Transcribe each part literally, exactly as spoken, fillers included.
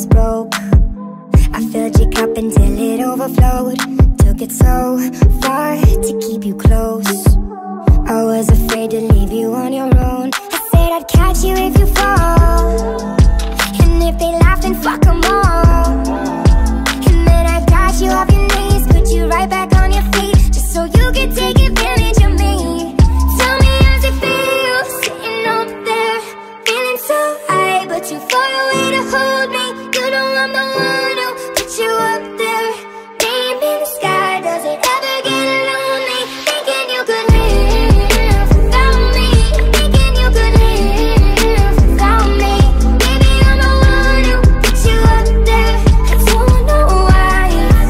was broke. I filled your cup until it overflowed. Took it so far to keep you close. I was afraid to leave you on your own. I said I'd catch you if you fall, and if they laugh then fuck them all. And then I got you off your knees, put you right back on your feet, just so you could take advantage of me. Tell me how's it feel, sitting up there, feeling so high, but too far away to hold me. You know I'm the one who put you up there, name in the sky. Does it ever get lonely, thinking you could live without me, thinking you could live without me? Baby, I'm the one who put you up there. I don't know why,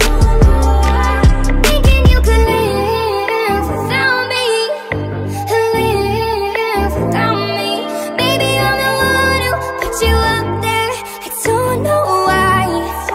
thinking you could live without me, live without me. Baby, I'm the one who put you up there. I don't know why.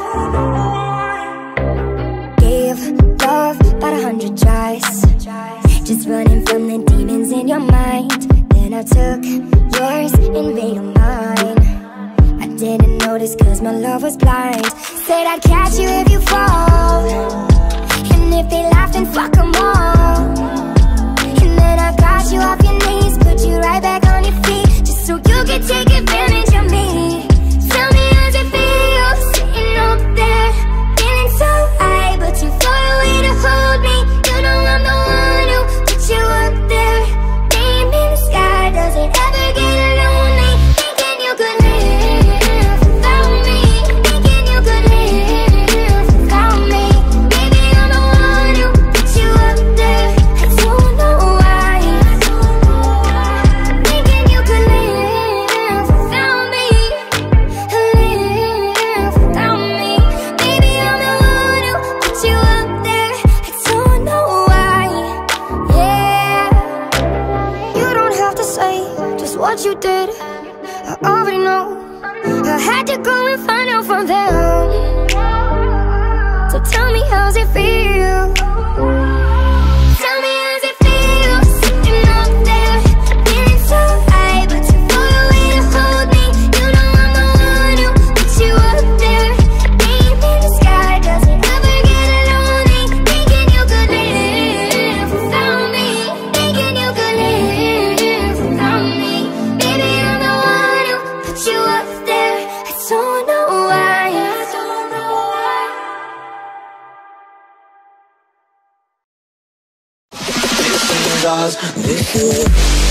Gave love about a hundred tries, just running from the demons in your mind. Then I took yours and made them mine. I didn't notice cause my love was blind. Said I'd catch you if you fall, and if they laugh then fuck them all. And then I got you off your knees, put you right back on your feet, just so you could take advantage of me. Tell me how's it feel, sitting up there, feeling so high, but too far away to hold me. You know I'm the one who put you up there, name in the sky. Does it ever get lonely, thinking you could live without me, thinking you could live without me? Baby, I'm the one who put you up there. I don't know why, thinking you could live without me, live without me. Baby, I'm the one who put you up there. I don't know why. Yeah, you don't have to say just what you did, I already know. I had to go and find out from them. So tell me how's it feel, tell me how's it feel, sitting up there, feeling so high, but too far away to hold me. You know I'm the one who put you up there, name in the sky. Does it ever get lonely, thinking you could live without me, thinking you could live without me? Baby, I'm the one who put you up there. I don't know why, I don't know why. This is ours, this is